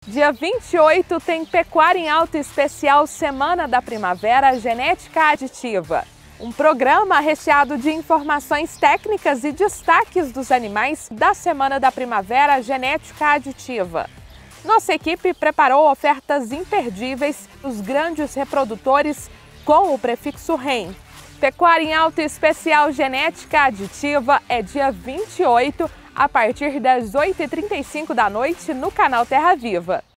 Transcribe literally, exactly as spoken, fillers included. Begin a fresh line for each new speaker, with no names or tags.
Dia vinte e oito tem Pecuária em Alta Especial Semana da Primavera Genética Aditiva. Um programa recheado de informações técnicas e destaques dos animais da Semana da Primavera Genética Aditiva. Nossa equipe preparou ofertas imperdíveis dos grandes reprodutores com o prefixo R E M. Pecuária em Alta Especial Genética Aditiva é dia vinte e oito, a partir das oito e trinta e cinco da noite, no canal Terra Viva.